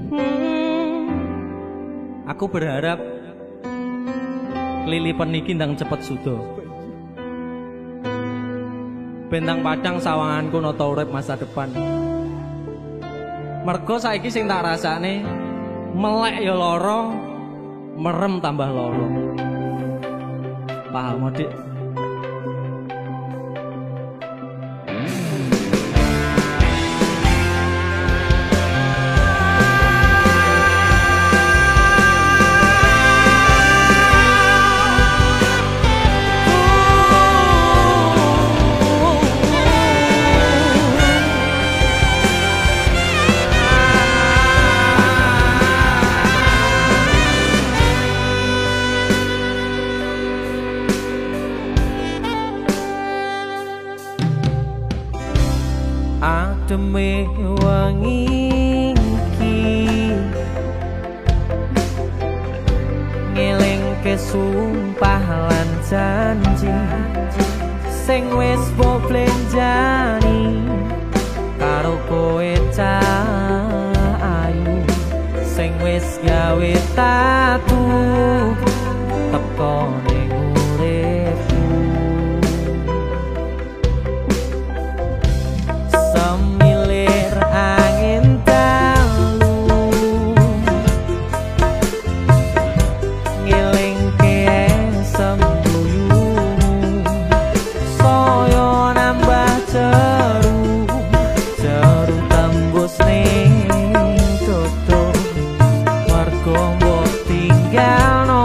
Aku berharap kelilipan iki ndang cepet sudo. Bentang padang sawanganku nata urip masa depan. Mergo saiki sing tak rasane melek ya lara, merem tambah lara. Paham, Dik? Ademe wangi iki ngelingke sumpah lan janji sing wis mbok blenjani karo kowe cah ayu sing wis gawe tatu teko ning uripku. Semilir angin dalu ngelingke sembuyu saya nambah jeru tembus ning tutuk mergo mbok tinggalno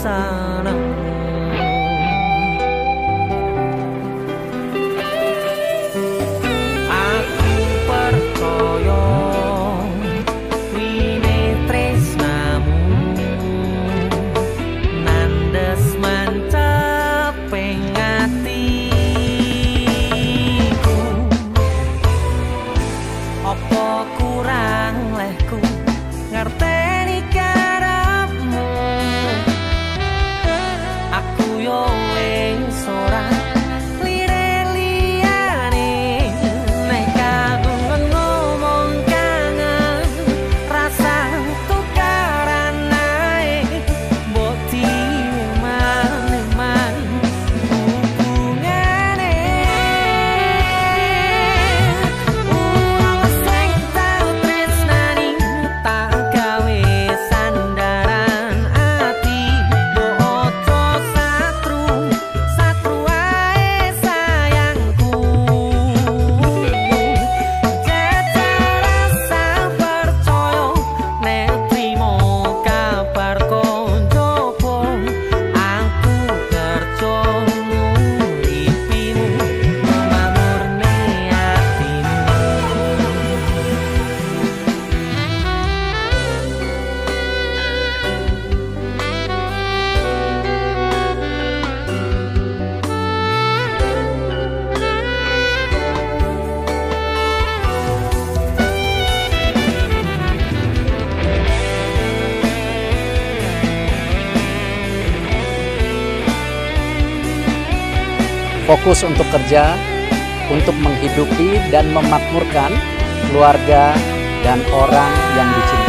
senengmu. Aku percaya wine tresnamu nandes manceping atiku. Apa kurang lehku ngerteni karepmu. Aku yo wis ora lire-liyane nek kangen ngomong kangen rasa tukaran ae mbok diman-man hubungane. Wong sing tau tresnani tak gawe sandaran ati mbok ojo satru ae sayangku. Jajal rasa percaya nek trimo kabar koncoku. Aku kerja nguripimu mamurne atimu. Fokus untuk kerja, untuk menghidupi dan memakmurkan keluarga dan orang yang dicintai.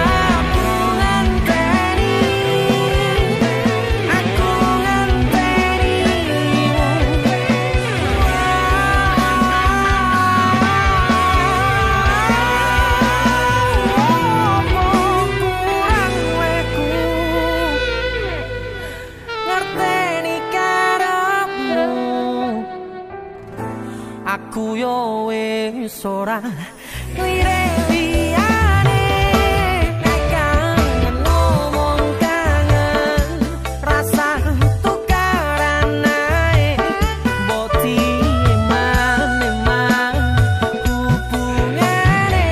Aku yo wis ora lire-liyane nek kangen ngomong kangen rasa tukaran ae mbok diman-man hubungane.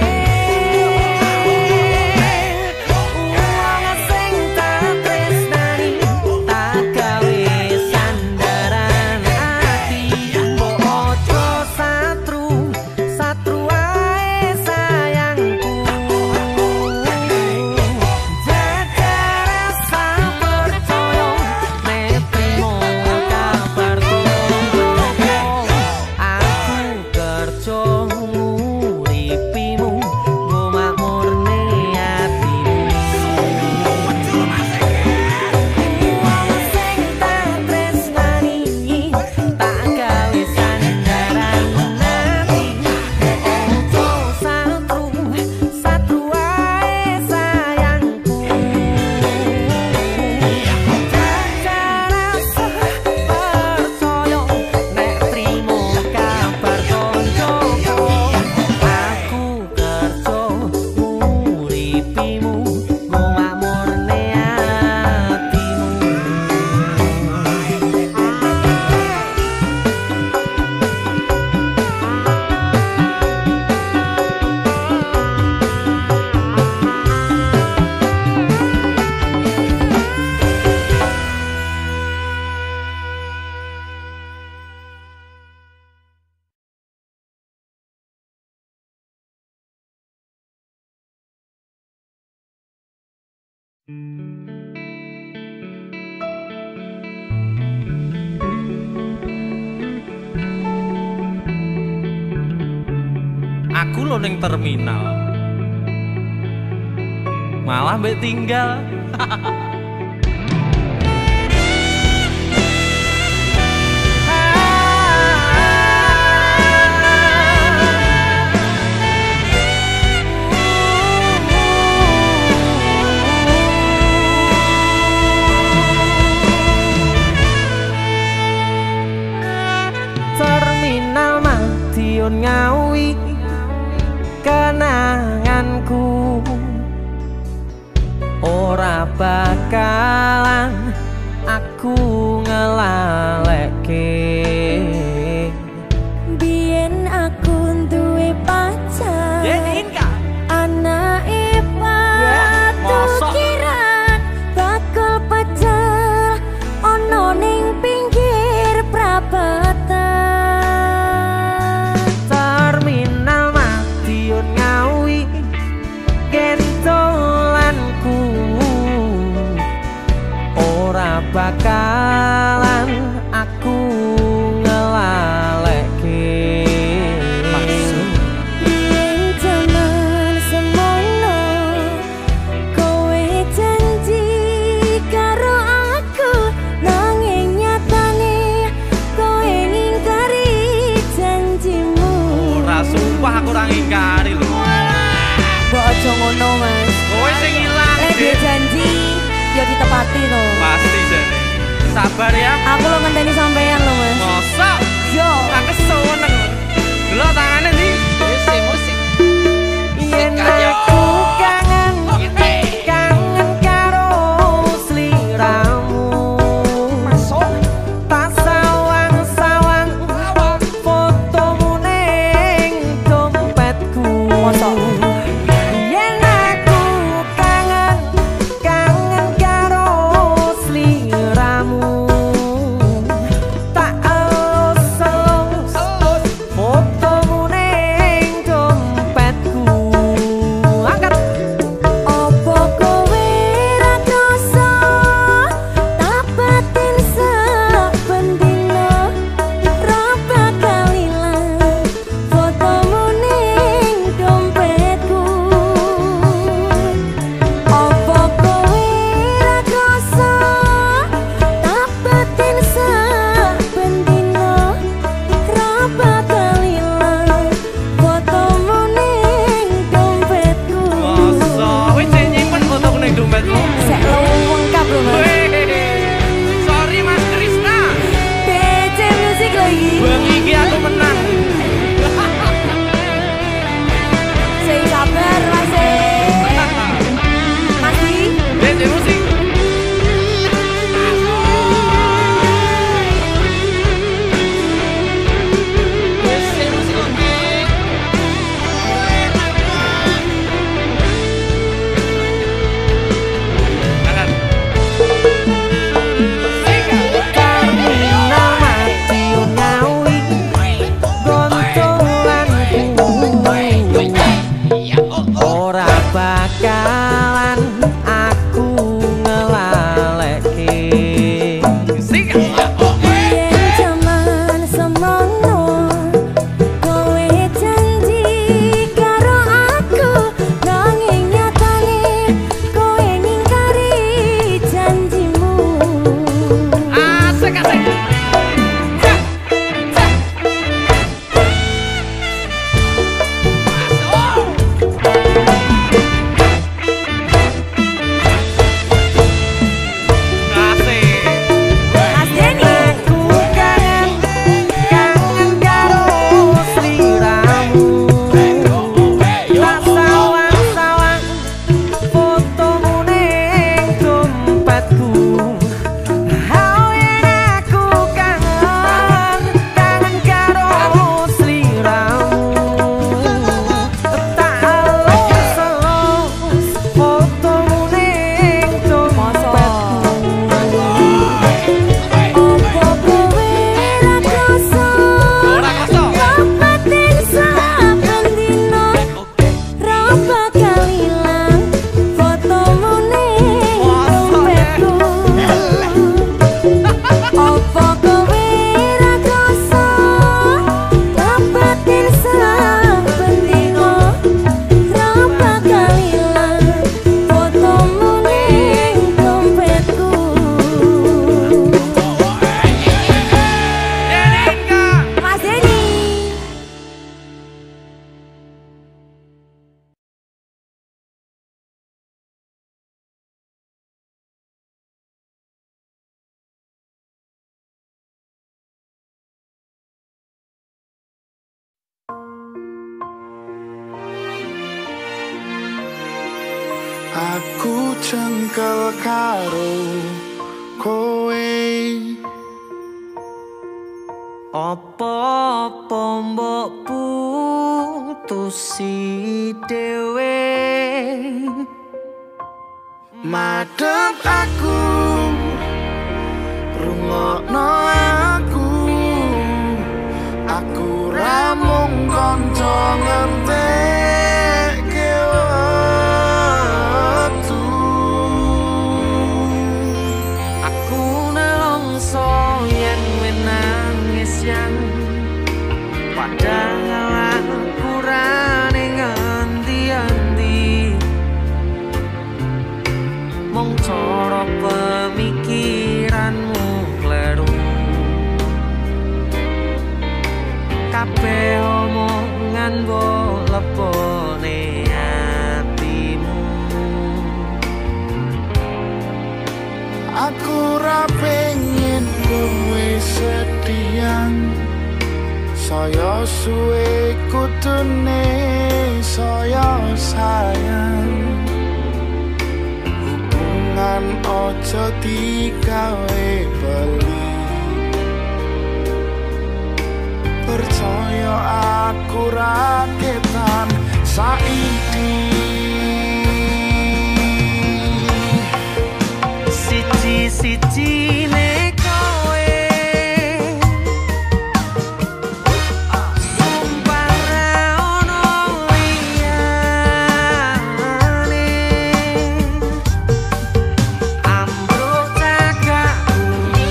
Wong sing tak tresnani tak gawe sandaran ati mbok ojo satru ae sayangku. Jajal rasa percaya nek trimo kabar koncoku. Aku kerja nguripimu nggo makmurne atimu. Wong sing tak tresnani tak gawe sandaran ati ojo satru ae sayangku. Jajal rasa percaya nek trimo kabar koncoku. Aku kerja nguripimu nggo makmurne atimu. Aku lo ning terminal malah mbek tinggal. Terminal Madiun Ngawi kenanganku ora bakalan aku ngelalekke. Biyen aku duwe pacar. Anake batu kiran bakal pecel ono ning pinggir prapatan. Terminal Madiun Ngawi gentolanku ora bakalan aku ngelalekke. Biyen jaman semono kowe janji karo aku, nanging nyatane kowe ngingkari janjimu. Ora sumpah aku ora ngingkari lho. Mbok aja ngono, Mas. Kowe sing ilang. Lek dia janji ya ditepati to. Pasti jane. Sabar ya. Aku lo ngenteni sampean lho, Mas. Mosok. Yo. Tak keseneng. Delok tangane ndi? Musik. Yen aku kangen karo sliramu, tak sawang-sawang fotomu ning dompetku. Yen aku kangen karo sliramu, tak elus-elus fotomu ning dompetku. Angkat. Opo kowe ra krasa tapatin saben dina ra bakal ilang fotomu ning dompetku. Opo kowe ra krasa tapatin saben dina ra bakal ilang fotomu ning dompetku. Mosok. Kowe sing nyimpen fotoku ning dompetmu. Sek lengkap lho, Mas. Sorry Mas Krisna. DC Music lagi. Bang iki aku menang. Sing sabar, Mas. Masih DC musik. Terminal Madiun Ngawi gontolanku ora bakalan aku ngelalekke. biyen jaman semono kowe janji karo aku, nanging nyatane kowe ngingkari janjimu. Asik. Mas Denny. Aku kangen karo sliramu, tak sawang-sawang fotomu ning dompetku. Yen aku kangen karo sliramu, tak elus-elus fotomu ning dompetku. Opo kowe ra krasa Ora krasa. tapatin saben dina ra bakal ilang fotomu ning dompetku. Opo kowe ra krasa tapatin saben dina ra bakal ilang fotomu ning dompetku. Mas Denny. Aku cengkel karo kowe. Apa-apa mbok putusi dhewe, Madhep aku, rungokno aku ra mung kanca ngentekke wektu. aku nelongso yen wis nangis yang padahal aku ra ning endi-endi. Mung cara pemikiranmu kleru, kabeh omongan mbok lepone atimu. Aku ra pengen kowe sedihan, saya suwe kudune saya sayang. Hubungan ojo digawe beli, percaya aku raketan saiki. Siji-siji ne kowe sumpah ra ono liyane, ambruk cagakku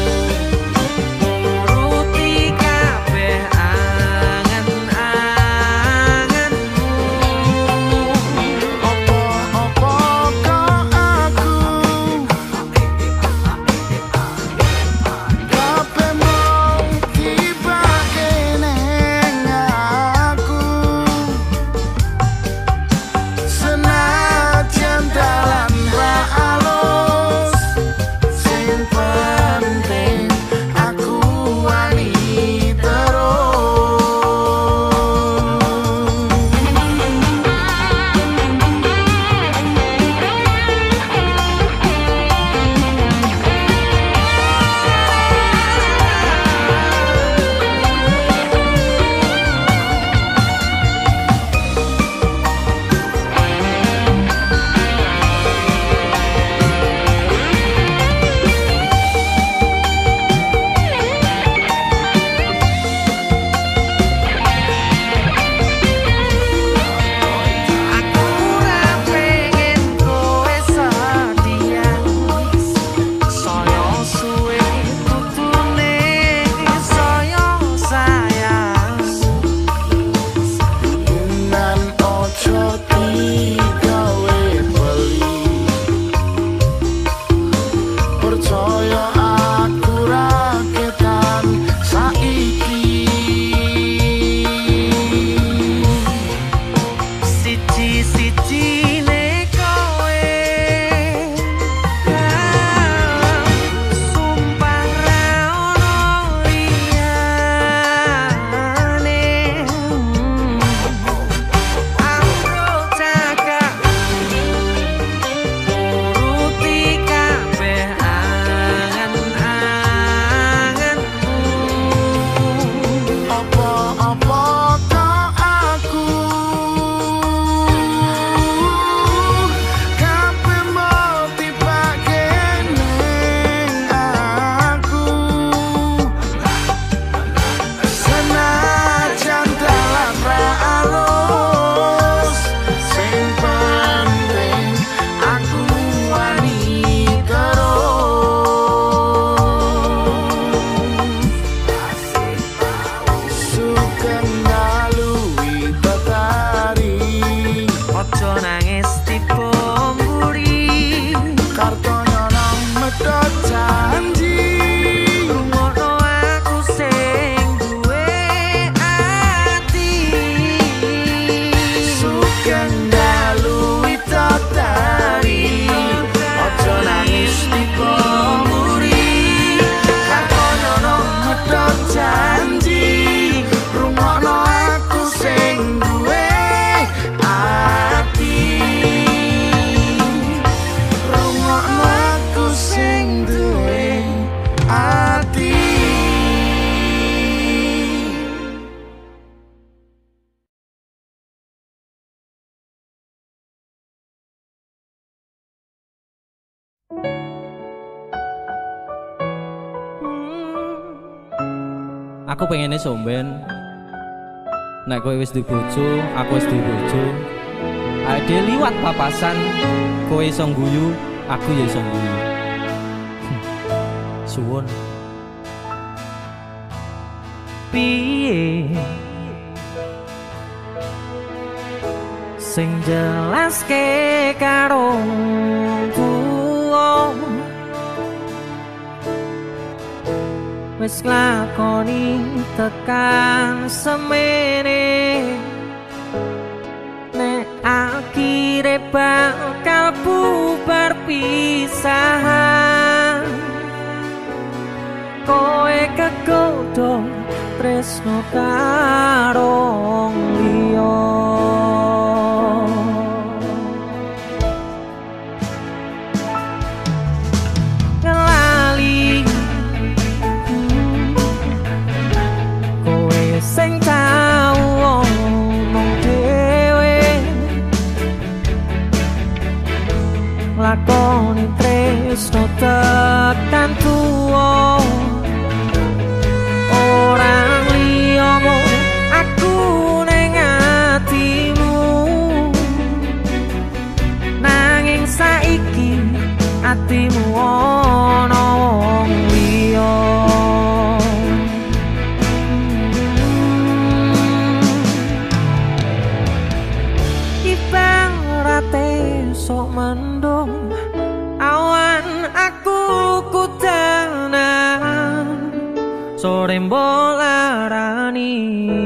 nuruti kabeh angen-angenmu. Apa-apa kok aku Aku pengennya somben. Nek kowe wis duwe bojo, aku wis duwe bojo. Ade liwat papasan, kowe iso ngguyu, aku ya iso ngguyu. Suwun. Piye sing jelaske karo kuwo wis nglakoni tekan semene nek akhire bakal bubar pisahan kowe kegodho tresno karo liya ngelali kowe sing tau omong dhewe lakoni tresno tekan tuwa orang liyamu aku ning atimu nanging saiki atimu ana wong liya ibarate sok mendung awan aku kudanan sore mbolarani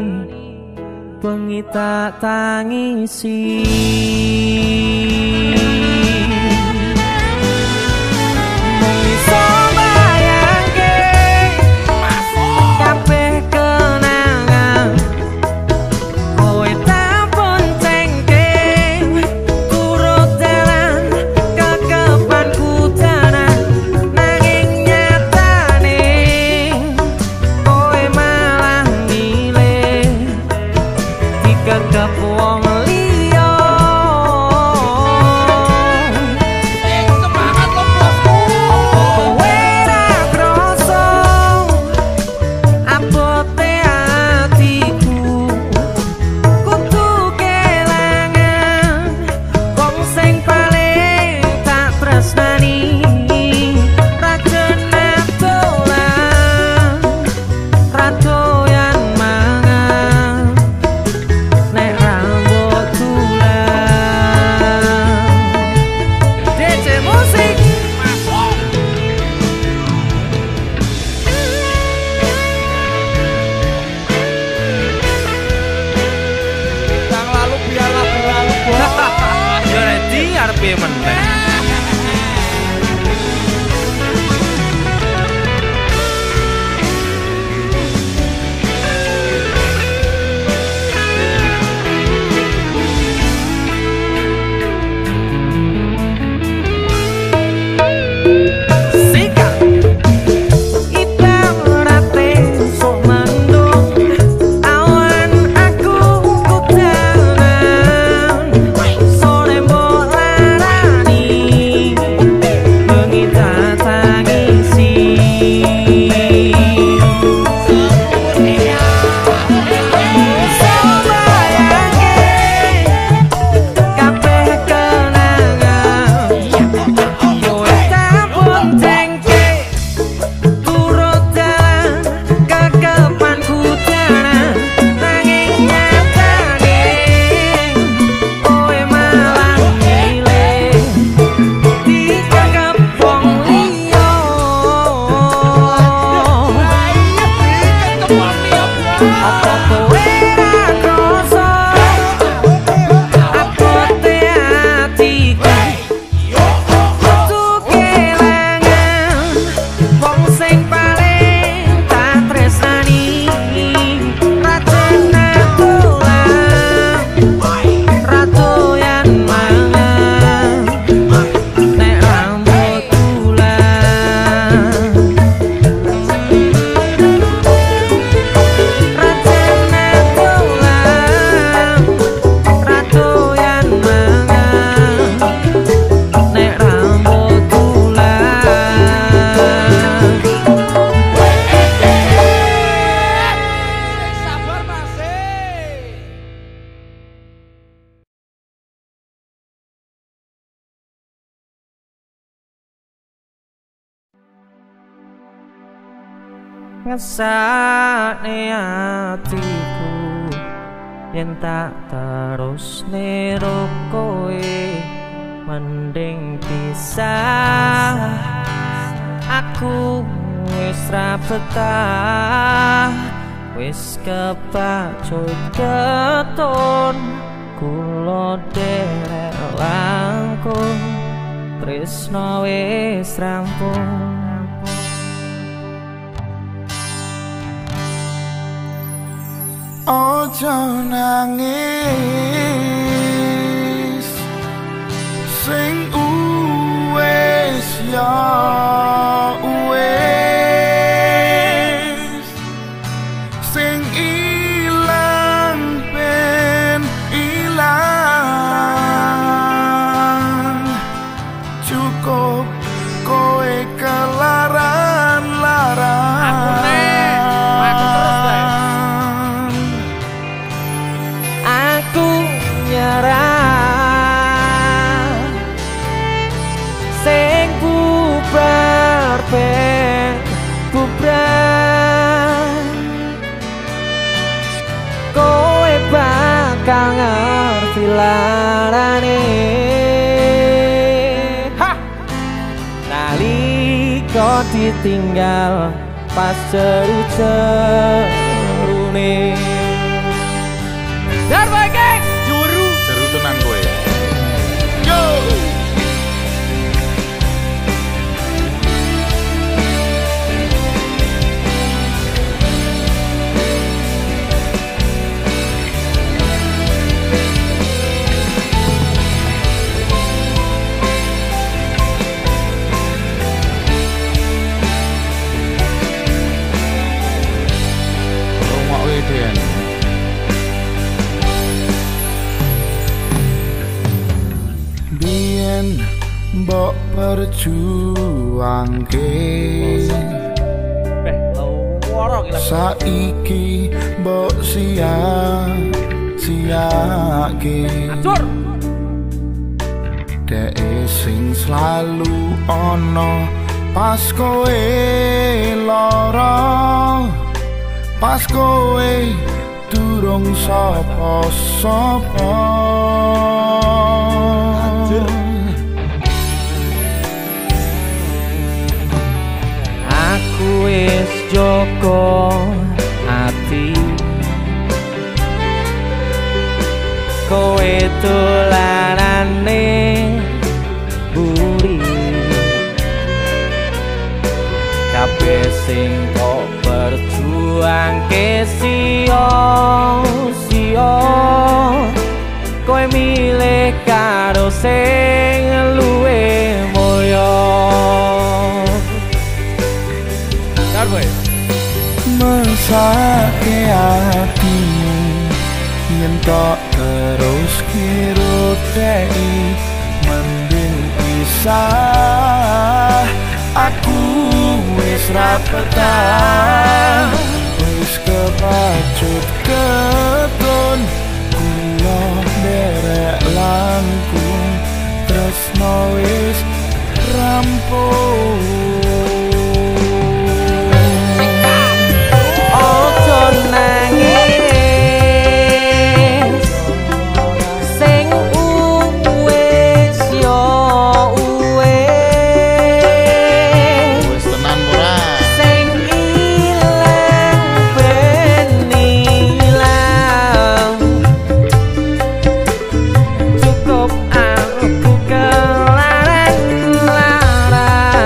bengi tak tangisi mung iso bayangke kabeh kenangan kowe tak boncengke turut dalan kekepanku danan nanging nyatane kowe malah milih dikekep wong liya ngesane atiku yen tak terus nero kowe mending pisah aku wis ra betah wis kepacut keton kula derek langkung tresno wis rampung. Ojo nangis sing uwes ya uwes sing ilang ben ilang cukup kowe kelaran-laran aku nyerah sing bubar ben bubar kowe bakal ngerti larane nalika ditinggal pas jeru-jerune Darboy geng Jeru tenan kowe. Yo. Rungokke Den. Biyen mbok perjuangke saiki mbok sia-siake dek sing selalu ono pas kowe lara pas kowe durung sapa-sapa aku wis joko ati kowe dolanane buri kabeh sing kok berjuangke sia-sia kowe milih karo sing luwih mulya mesake atimu yen tok terus kirotei mending pisah aku wis ra betah wis kepacut keton kula derek langkung tresno wis rampung. Ojo nangis sing uwes yo uwes Wis tenan ora? sing ilang ben ilang cukup aku kelaran-laran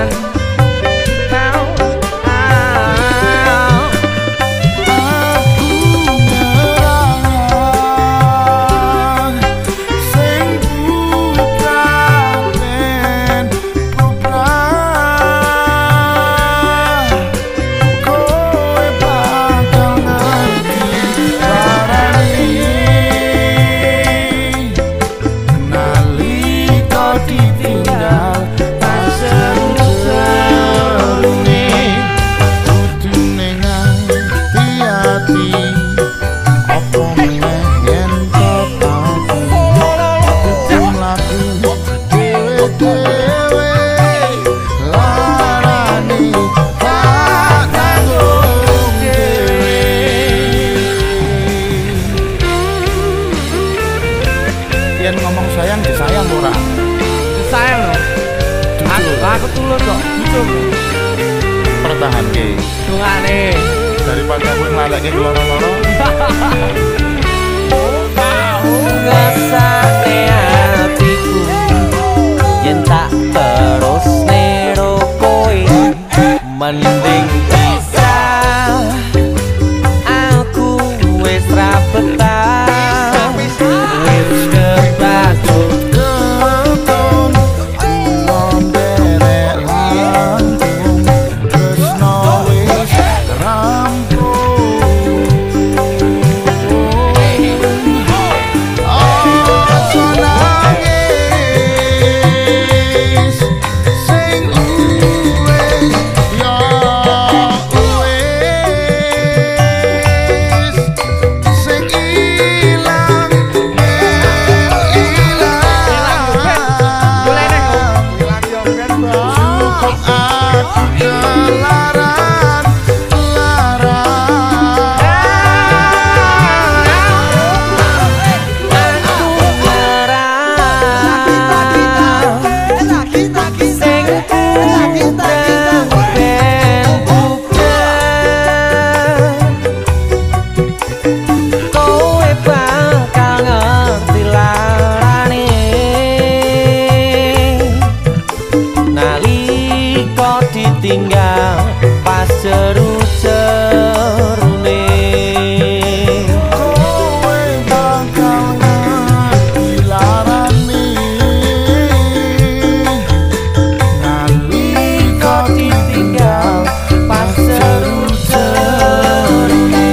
tulur kok butuh. Pertahan ke Dungane. daripada gue ngelalekke loro-loro. Ngesane hatiku yen tak terus nero kowe mending pisah. Aku wis ra betah wis kebacut Keton kulon derek lantung tresno wis rampung. Aja nangis sing uwes ya uwes sing ilang cukup aku kelaran tinggal pas seru-serune kowe bakal ngerti larane nalika ditinggal pas seru-serune.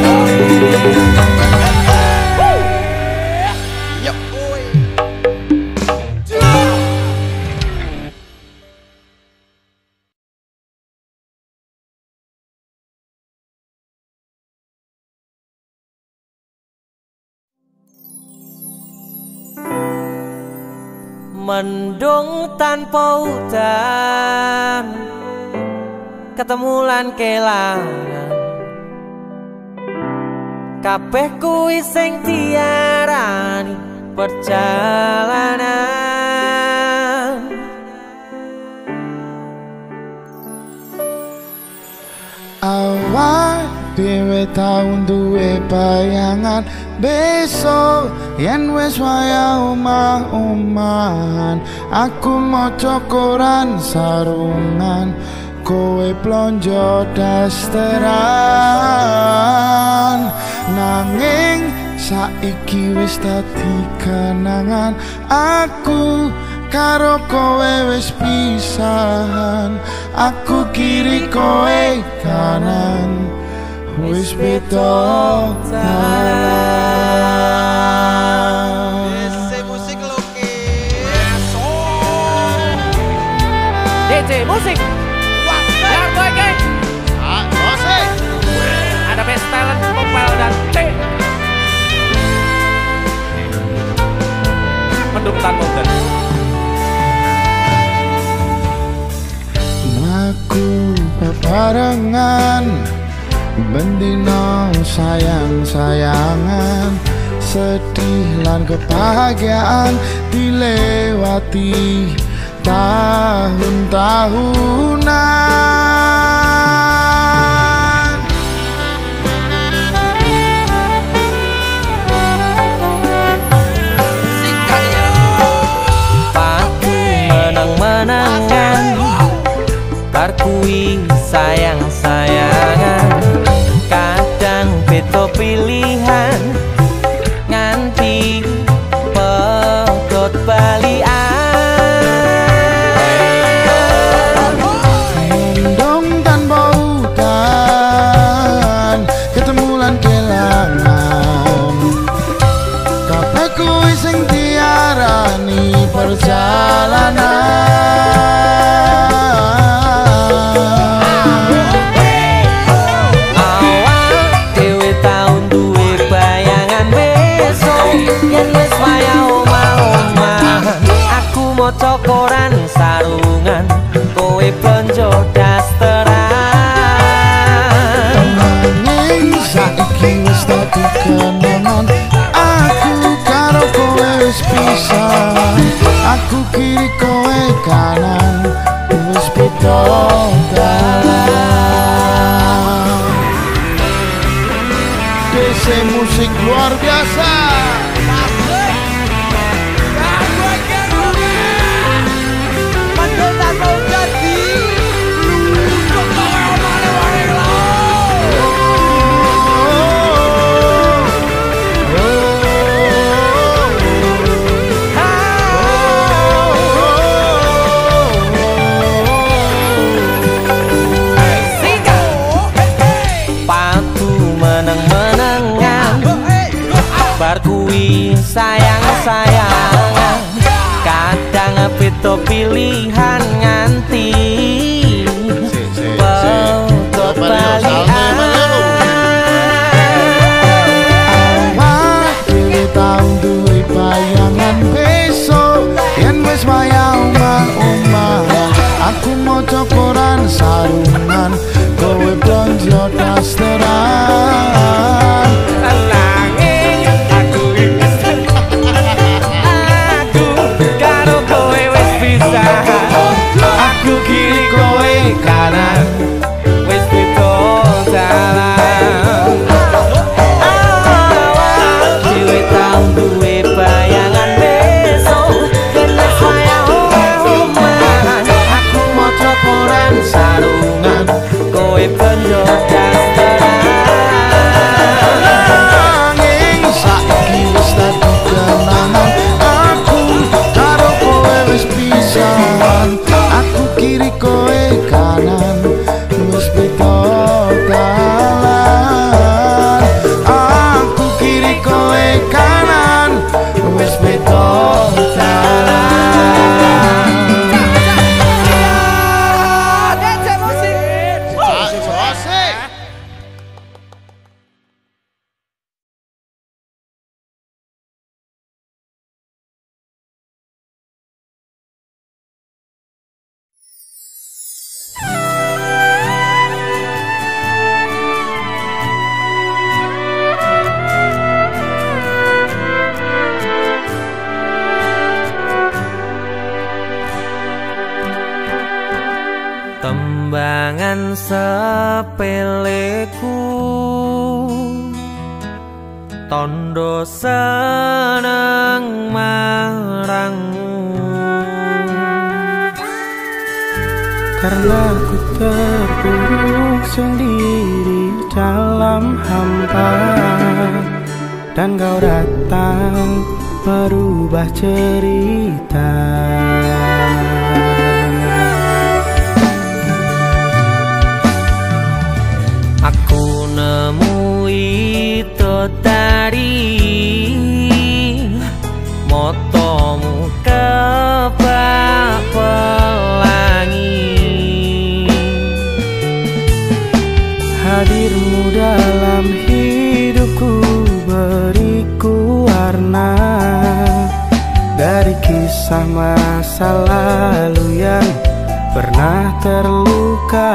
Mendung tanpa udan, ketemu lan kelangan. Kabeh kuwi sing diarani perjalanan. Awak dhewe tau duwe bayangan besok yen wis waya omah-omahan. Aku maca koran sarungan, kowe plonjo dasteran. Nanging saiki wis dadi kenangan, aku karo kowe wis pisahan. Aku kiri kowe kanan, wis beda dalan. musik lo DJ musik. Biar gue geng. Ada best talent Popel dan T. Mendung tanpa udan. Aku bebarengan bendino sayang-sayangan, sedih lan kebahagiaan dilewati tahun-tahunan. Paku menang-menangan, barkui sayang-sayangan. Kadang beda pilihan nganti pedot balian. Mendung tanpa udan, ketemu lan kelangan. Kabeh kuwi sing diarani perjalanan. Maca koran sarungan, kowe plonjo dasteran. Nanging saiki wis dadi kenangan, aku karo kowe wis pisah. Aku kiri kowe kanan, wis beda beda dalan. DC musik luar biasa. sayang-sayangan kadang pito pilihan nganti Betot balian Awak dhewe tau duwe bayangan besok yen wis wayah omah-omah. Aku maca koran sarungan kowe blonjo dasteran. Aku kiri kowe kanan wis beda dalan. Awak dhewe tau duwe bayangan besok yen wis wayah omah. Aku maca koran sarungan kowe blonjo dasteran. Nanging saiki wis dadi kenangan. Aku karo kowe wis pisahan. Aku kiri kowe kanan wis beda dalan. Aku kiri kowe kanan wis beda dalan. Tembangan sepeleku tondo seneng marangmu karena ku terpuruk sendiri dalam hampa dan kau datang merubah cerita. Aku nemui itu tadi motomu kebak pelangi. Hadirmu dalam hidupku beriku warna dari kisah masa lalu yang pernah terluka.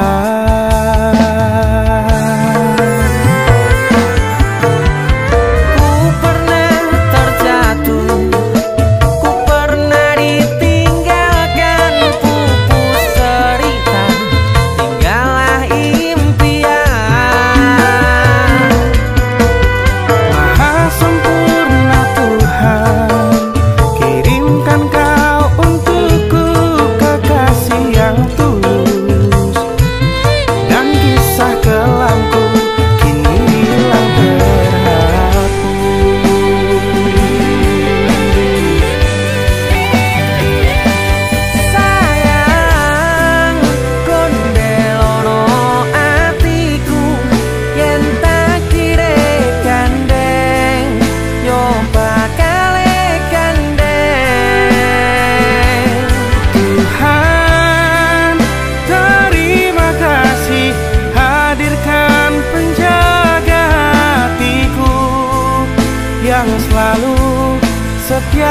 Setia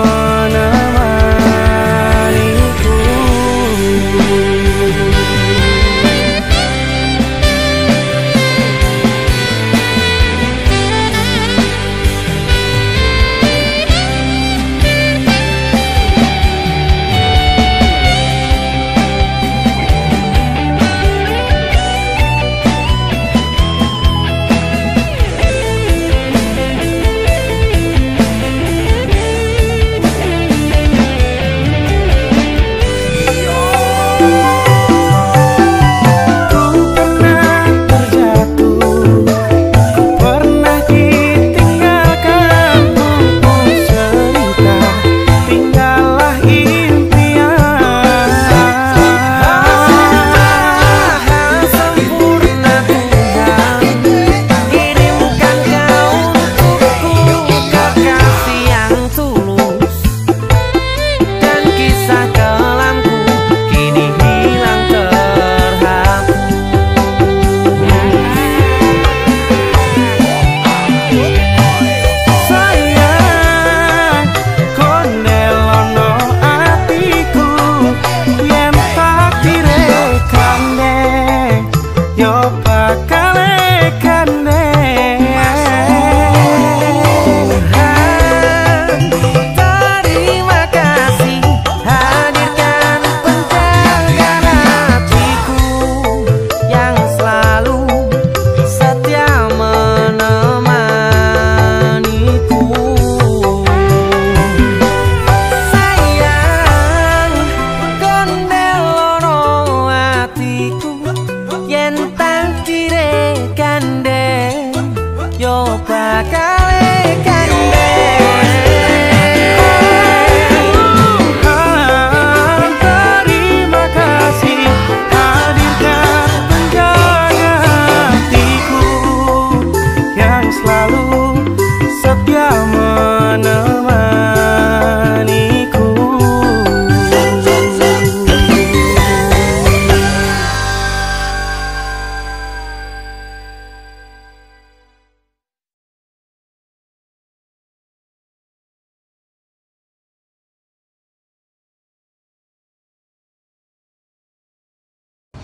menemaniku.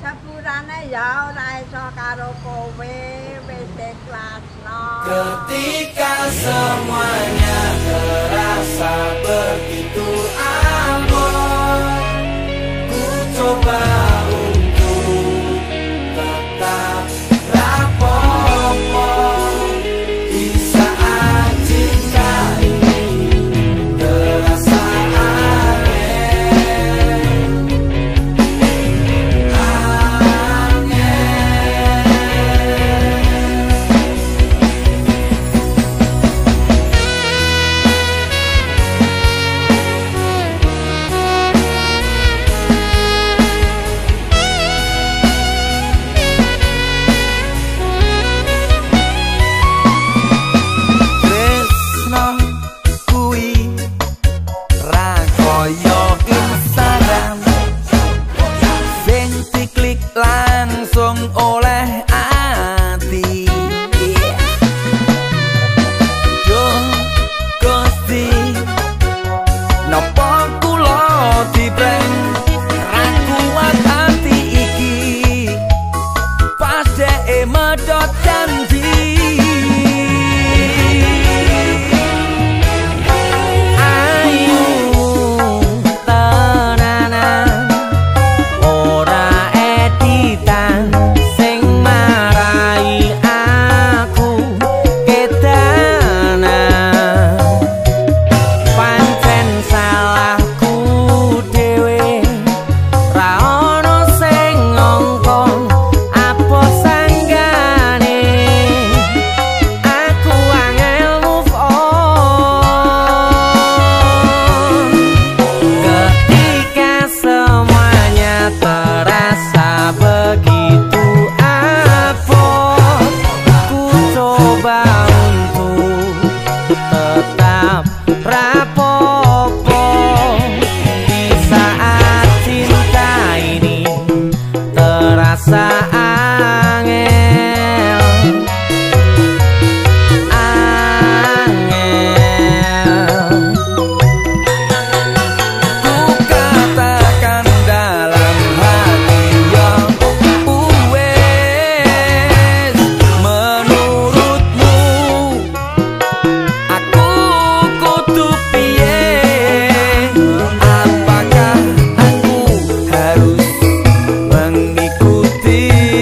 sepurane ya ora iso karo kowe wis ikhlasno. Ketika semuanya terasa begitu abot, ku coba untuk tetap rapopo. Di saat cinta ini terasa langsung oleh ati. Yo Gusti, napa kula dipren ra kuat ati iki, pas dheke medhot janji. Apakah aku harus mengikuti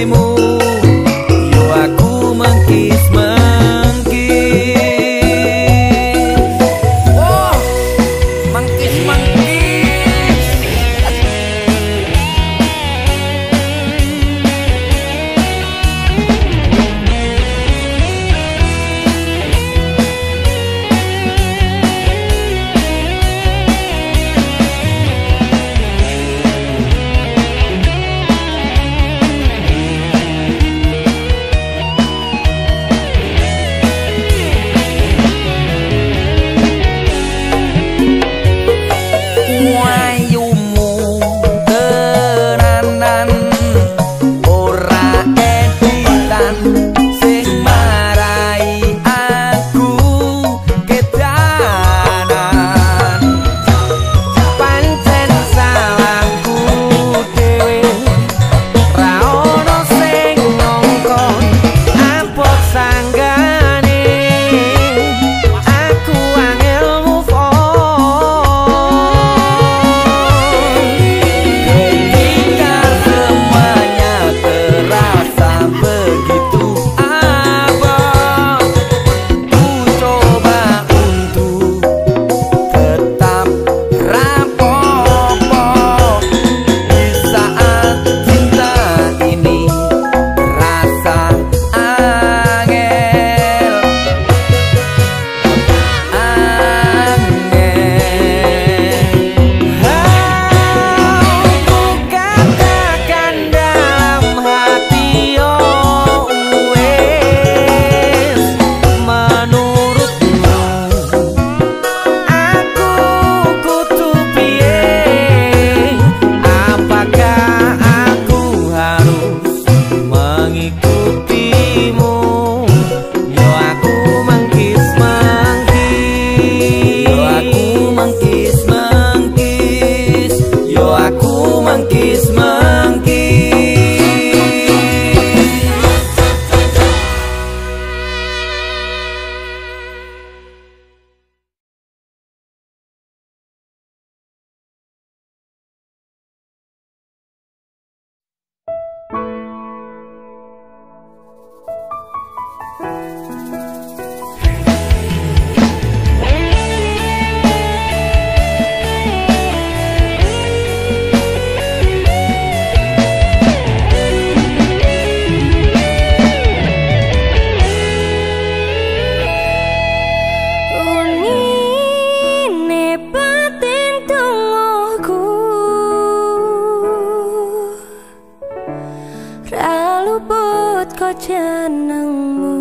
luput kok jenengmu.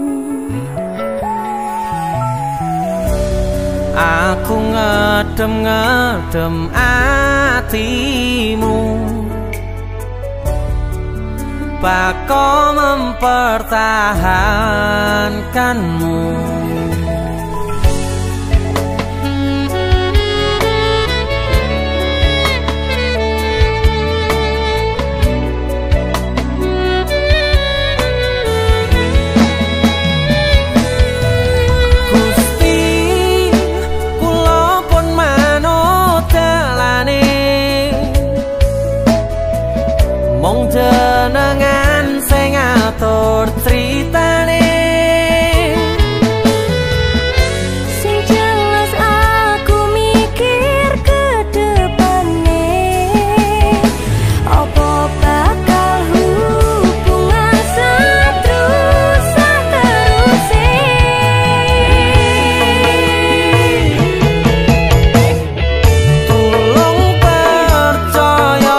Aku ngedem-ngedem atimu, bako mempertahankanmu. Mong jenengan sing ngatur critane, Sing jelas aku mikir ke depane, apa bakal hubungan seterusnya. tulung percaya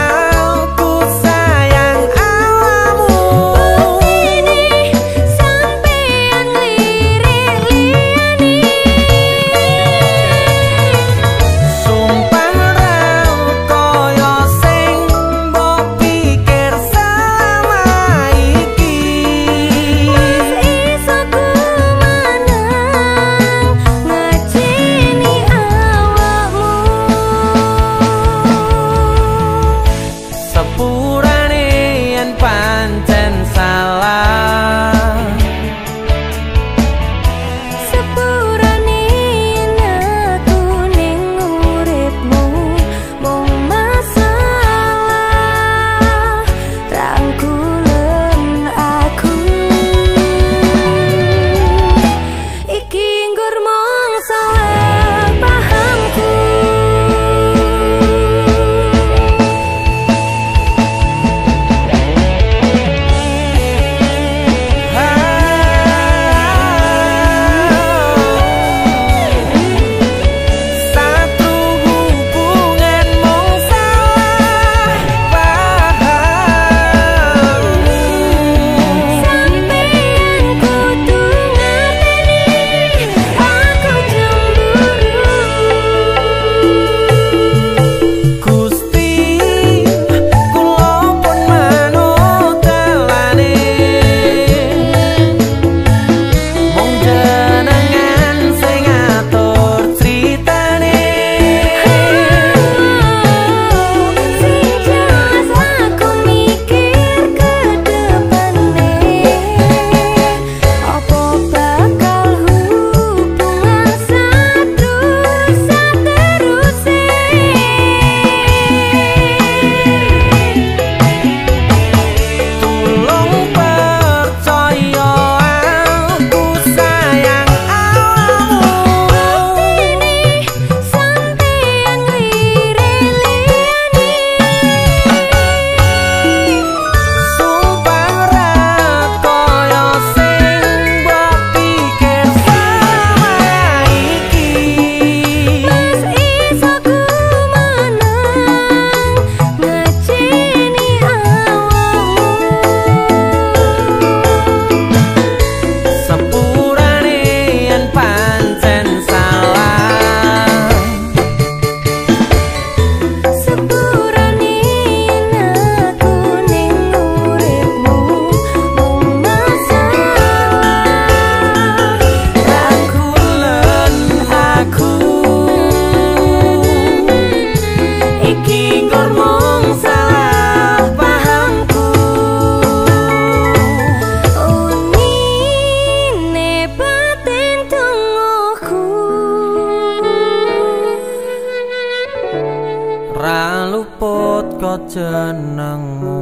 jenengmu.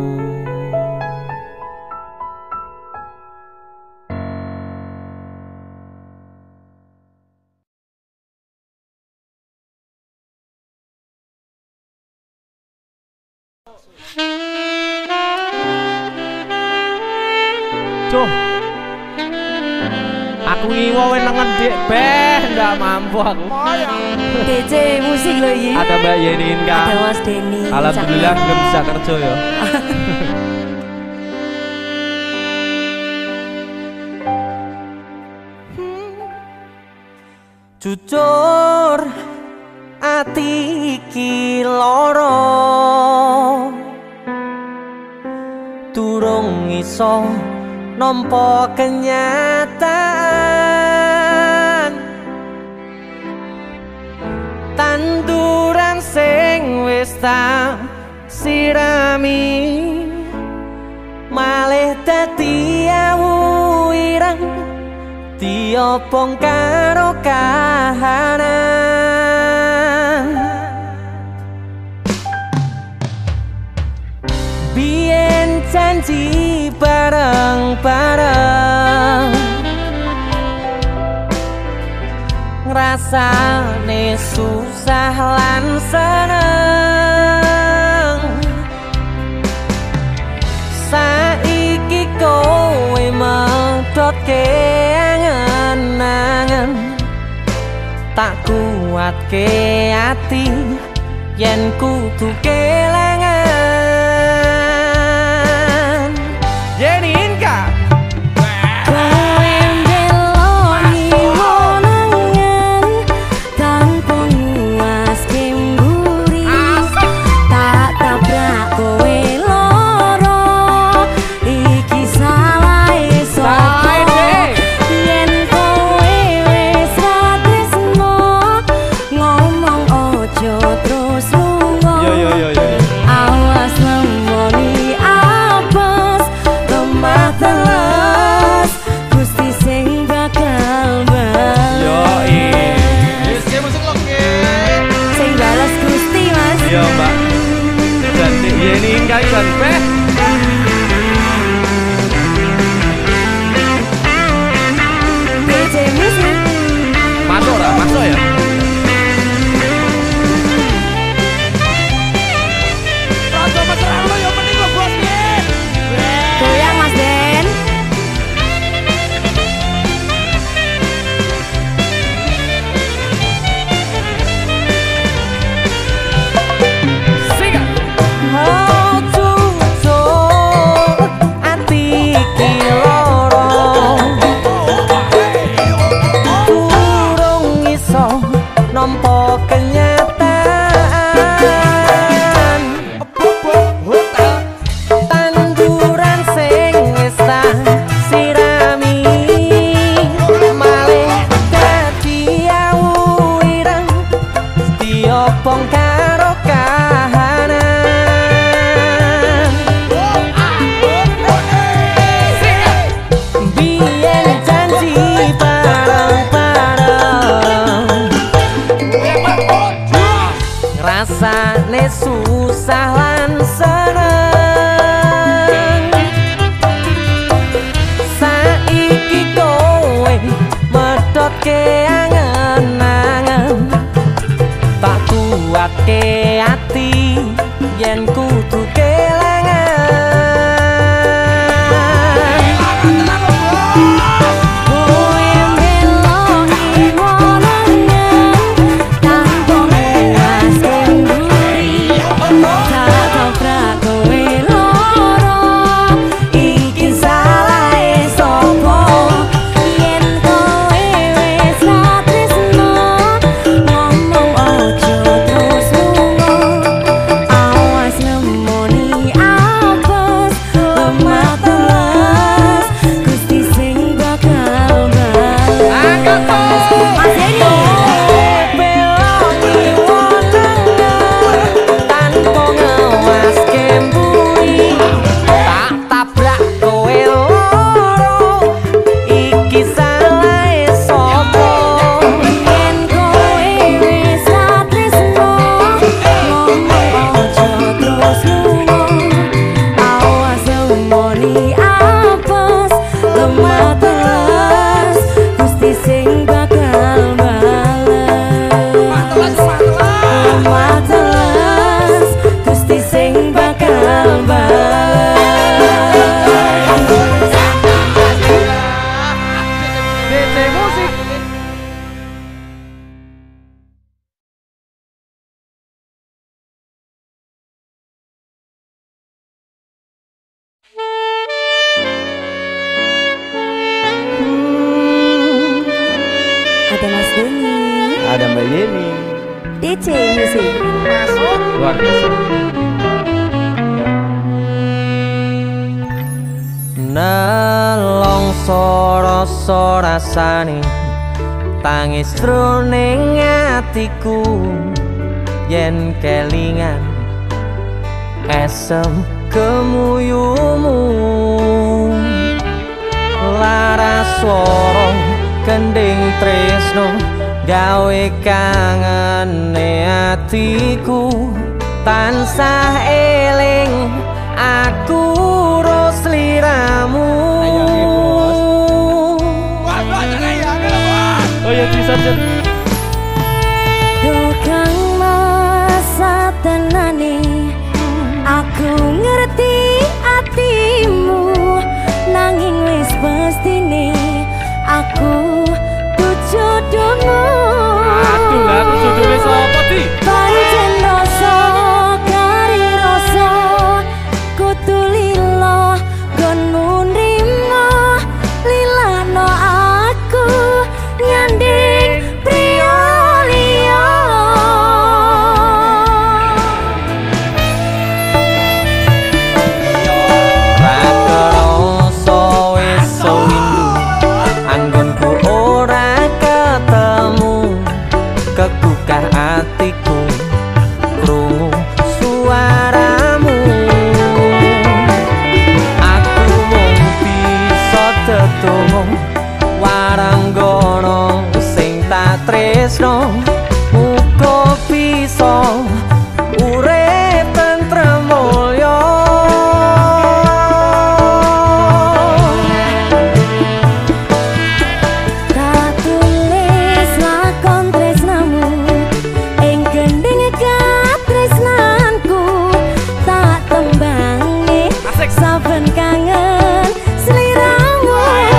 Duh, aku ngiwo nengen dik beh, ndak mampu aku. DJ musik loh ini. Ada Mbak Yenin kan. Ada Mas Denny. Alhamdulillah belum bisa kerja ya. Jujur ati iki lara durung iso nampa kenyataan tanduran sing wis tak sirami malih dadi awu ireng diobong karo kahanan biyen janji bareng-bareng ngrasane susah lan seneng saiki kowe medhotke angen-angen tak kuatke ati yen kudu kelangan yen inka Terus lunga luar biasa. Nelongso rasa rasane tangis jroning atiku yen kelingan esem kemuyumu laras swara kending tresno gawe kangene atiku tansah eling aku ros liramu. Oh ya bisa Tukang masa tenane aku ngerti atimu nanging wis pastine aku jodohmu. Aduh lah aku jodohnya sapa di? Pancen rasa kari rasa kudu lilo gonmu nrimo lilano aku nyanding priya liya. Ra kerasa wis sewindu anggonku ora ketemu kegugah atiku krungu suaramu. Aku mung bisa tetunggu waranggono sing tak tresno muga bisa urip tentrem mulya. Tak tulis lakon tresnamu ing gending katresnanku tak tembangi saben kangen sliramu.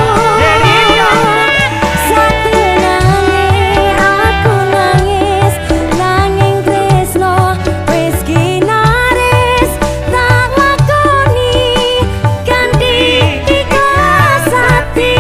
Satenane aku nangis nanging tresno wis ginaris tak lakoni kanthi ikhlas hati.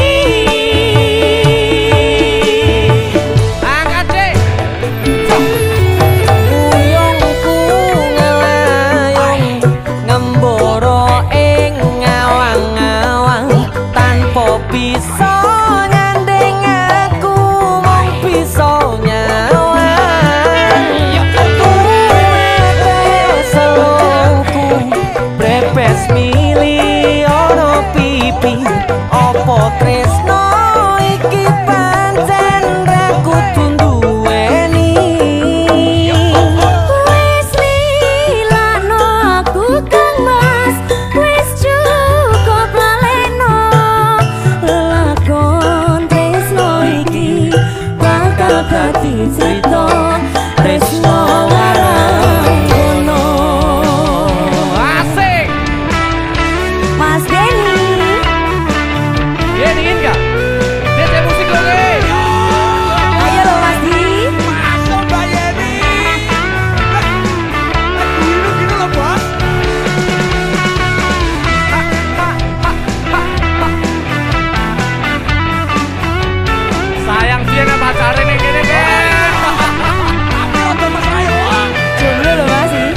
Uyungku ngelayung ngemboro ing ngawang-ngawang tanpa bisa nyanding aku mung bisa nyawang. Selongku brepes mili ono pipi opo tresno iki pancen ra kudu duweni. Wis lilano aku kang mas wis cukup laleno lakon tresno iki bakal dadi cerita tresno waranggono. Asik. Mas Denny Dia dingin enggak? Dia kayak musik lo nih. ayo lo Mas Di. Masuk Mbak Yeni. Gitu loh bos. Sayang dia nggak pacarin yang gini kan. Jomblo lo Mas Di.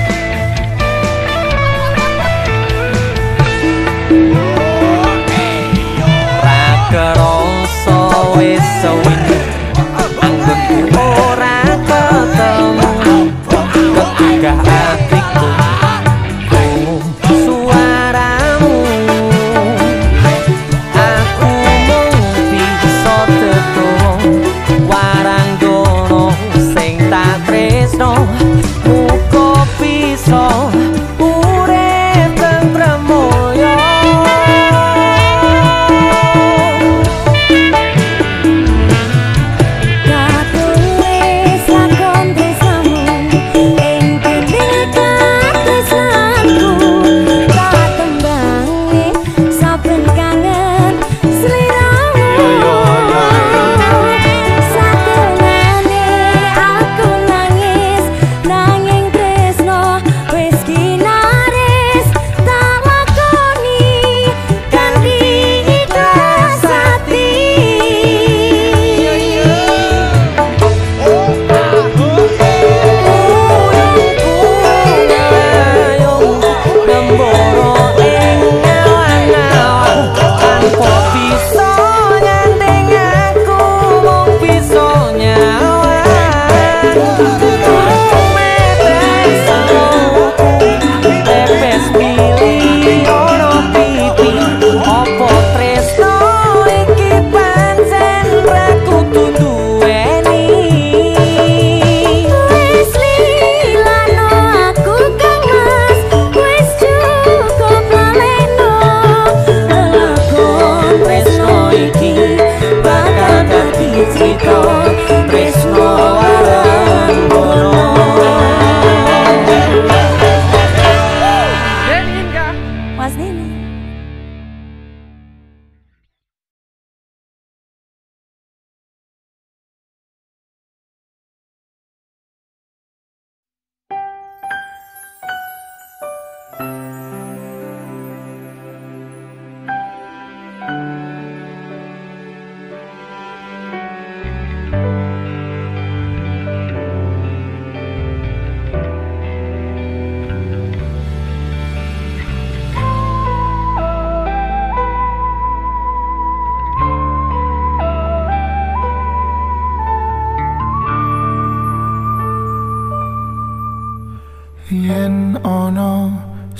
Ra kerasa wis sewindu anggonku ora ketemu kegugah atiku krungu suaramu. Aku mung bisa tetunggu waranggono sing tak tresno muga bisa urip tentrem mulya.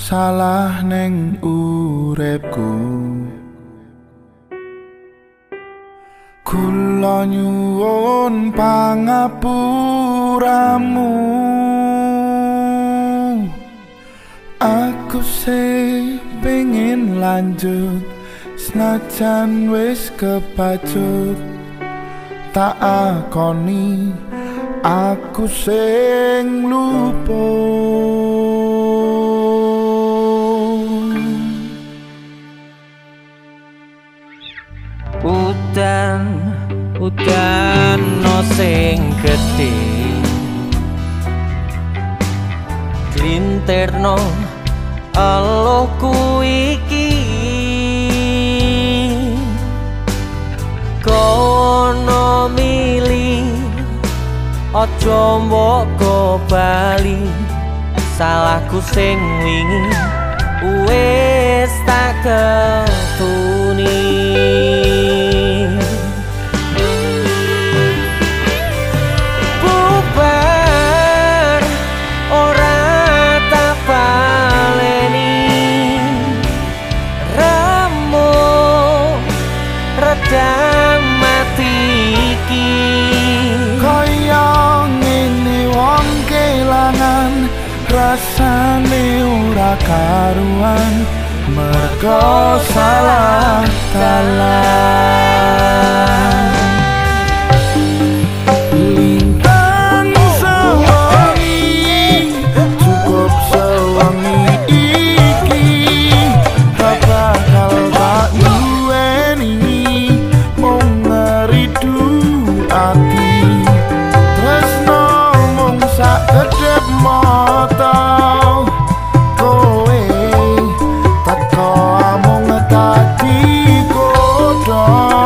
salah neng uripku. Kula nyuwun pangapuramu. Aku sih pengen lanjut senajan wis kepacut. Tak akoni aku sing lupa. Udan no sing gedhe glinterno eluhku iki kono mili aja mbok bali salahku sing wingi wis tak ketuni. Bubar ora tak baleni remo redam mati iki kaya ngene wong kelangan rasane ora karuan mergo salah dalan. Lintang sewangi cukup sewangi iki tak bakal tak duweni mung ngeridu ati tresno mung sak kedhep mata kowe teko amung tadi kodhong.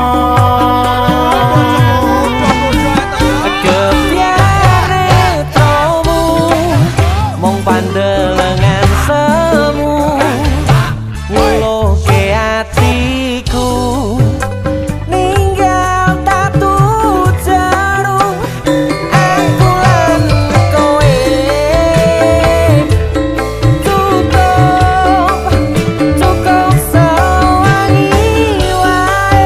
kebiare tromu mung pandelengan semu nguloke atiku ninggal tatu jarum aku lan kowe cukup sewangi wae.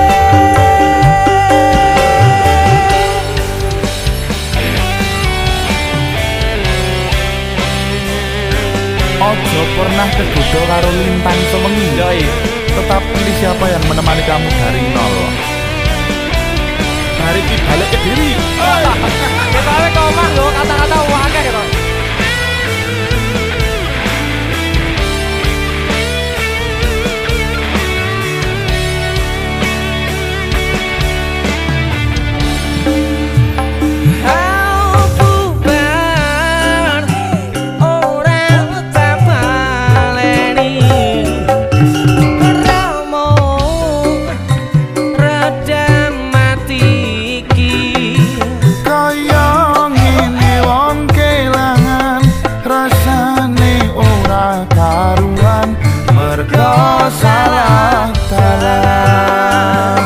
Ojo pernah tergoda karo lintang sewengi. Tetap pilih siapa yang menemani kamu dari nol. Tarik balik ke diri. Kita komah lho kata-kata wakeh gitu. Bubar orang tak baleni ramo redam mati iki Kaya ngene wong kelangan rasane ora karuan mergo salah dalan.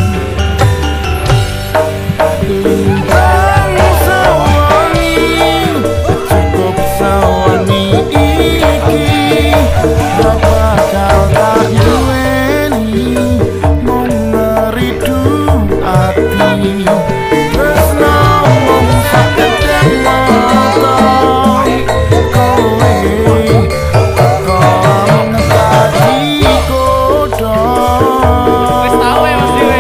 Lintang sewangi cukup sewangi iki ora bakal tak duweni mung ngeridu ati tresno mung sak kedhep mata kowe teko amung tadi kodhong. wis tau ya Mas Dewi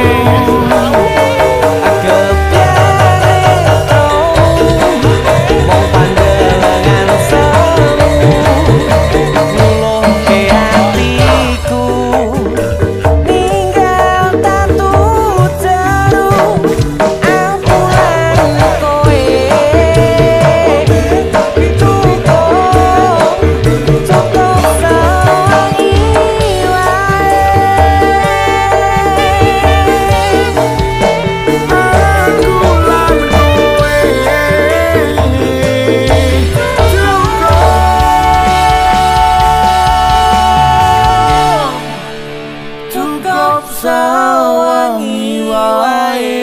kebiare tromu mung pandelengan semu nguloke atiku ninggal tatu jarum aku lan kowe cukup sewangi wae. Aku lan kowe cukup sewangi wae.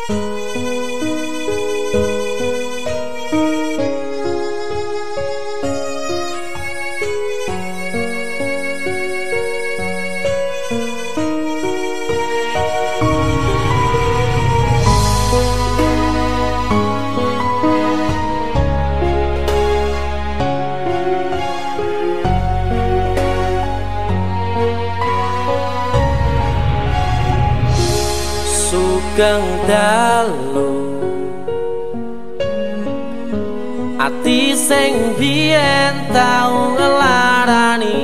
Sugeng dalu ati sing biyen tau ngelarani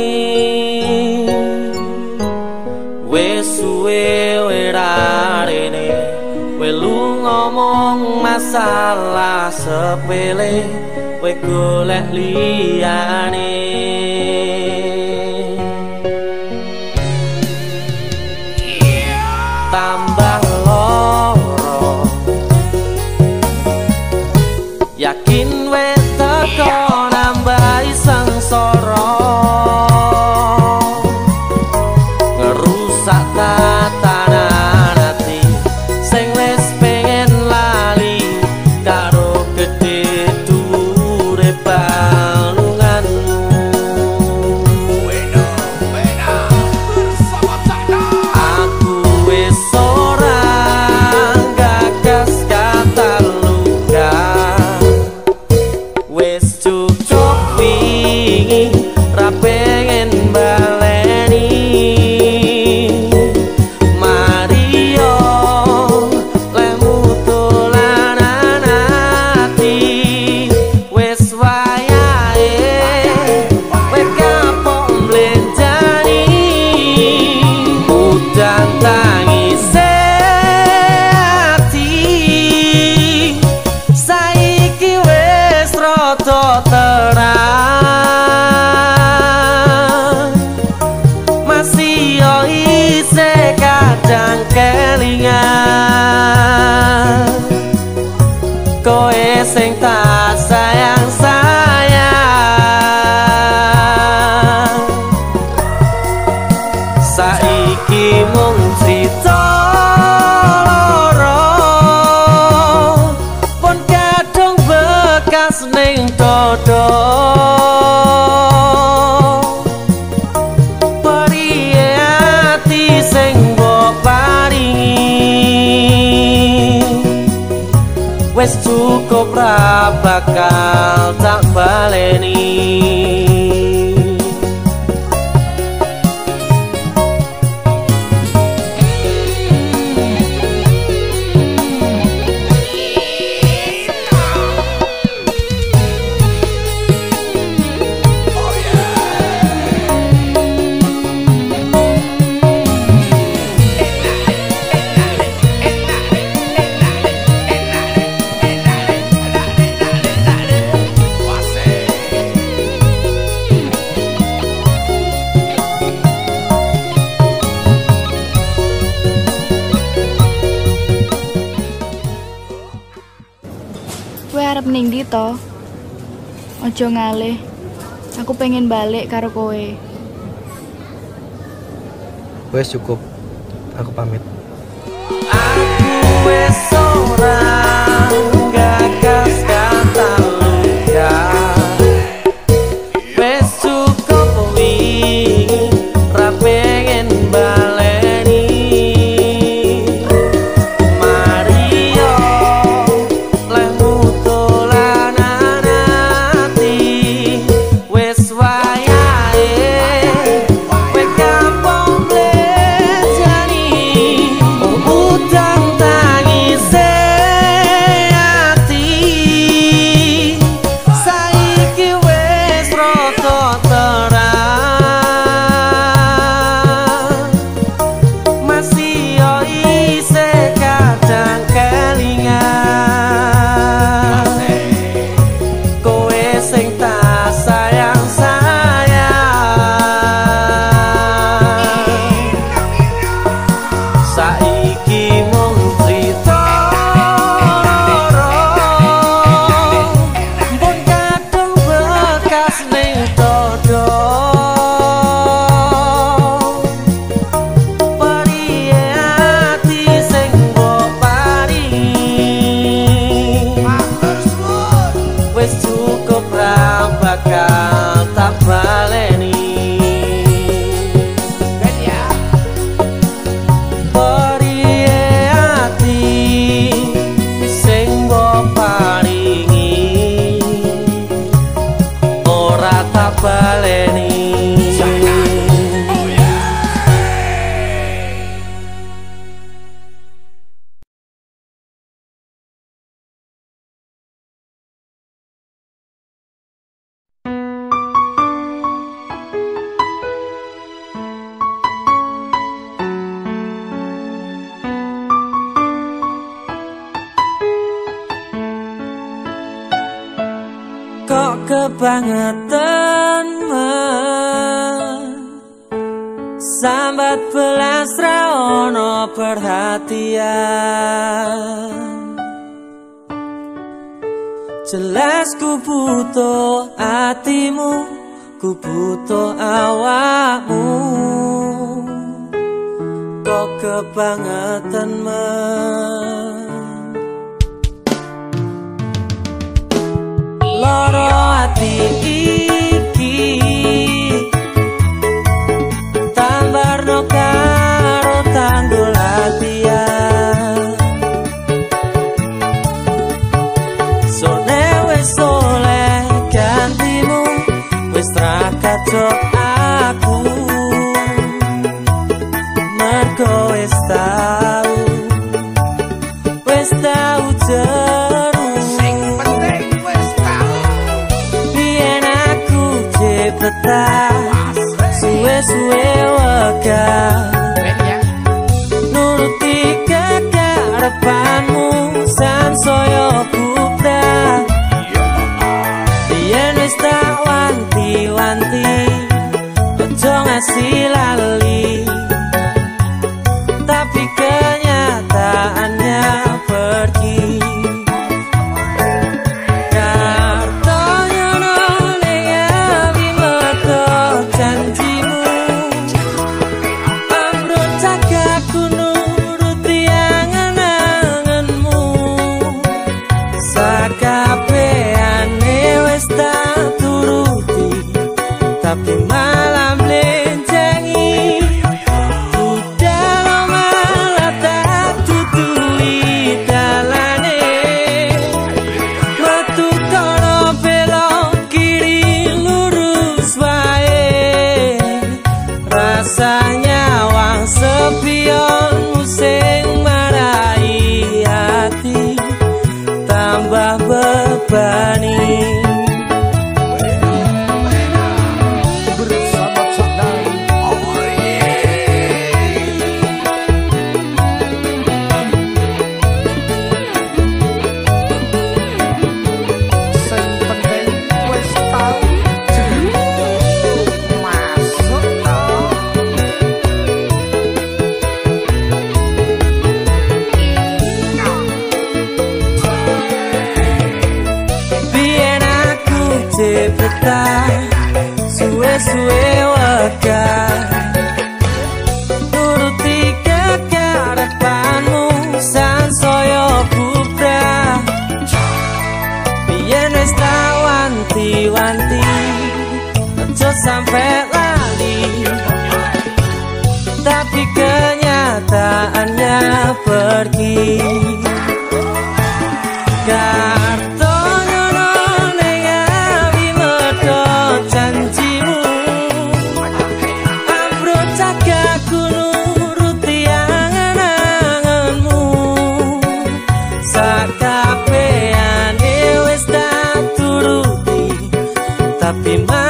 wis suwe werarene welu ngomong masalah sepele we golek liyane tambah loro yakin wis teko nambahi sengsara ngerusak tatanan ati sing wis pengen lali karo gedhe dhuwure balunganmu aku wis ora gagas kata luka wis cukup wingi ra pengen baleni Mario lemu tulanan ati wis wayahe wis kapok mlenjani udan tangise ati saiki wis rada terang masih yo isih kadang kelingan koe sing tak sayang-sayang saiki mung crita loro pun kadung bekas ning dodo periye ati sing mbok paringi wis cukup ra bakal tak baleni Kowe arep ning ndi to? Aja ngalih. Aku pengen balik karo kowe. Wes cukup. Aku pamit. aku wis ora gagas kata luka wis cukup wingi ra pengen baleni Mario lemu tulanan ati wis wayahe kowe kapok mlenjani utang tangise kok kebangetan sambat belas ra ono perhatian. Jelas ku butuh hatimu, ku butuh awakmu, kok kebangetan loro hati iki tambarno karo tanggul latihan. Sone wis oleh gantimu, wis ra kacok aku, mergo wis tau jeru. Sing penting wis tau biyen aku cepetan suwe-suwe wegah nuruti kekarepanmu sansaya bubrah. Biyen wis tak wanti-wanti ojo ngasih lali, tapi kenyataannya pergi. Kartonya noleh abi meto janjimu, ambruk cagaku nuruti angen-angenmu. Sakabehane wis tak turuti, tapi malah mlencengi. Budal malah tak tutui dalane, metu kono belok kiri lurus wae. Rasanya wang sepionmu sing marai hati tambah bebani. Cepetan suwe-suwe wegah nuruti kekarepanmu sansaya bubrah. Biyen wis tak wanti-wanti ojo sampe lali, tapi kenyataannya pergi. Kartonya noleh abi meto janjimu, ambruk cagaku nuruti angen-angenmu. Sakabehane wis tak turuti, tapi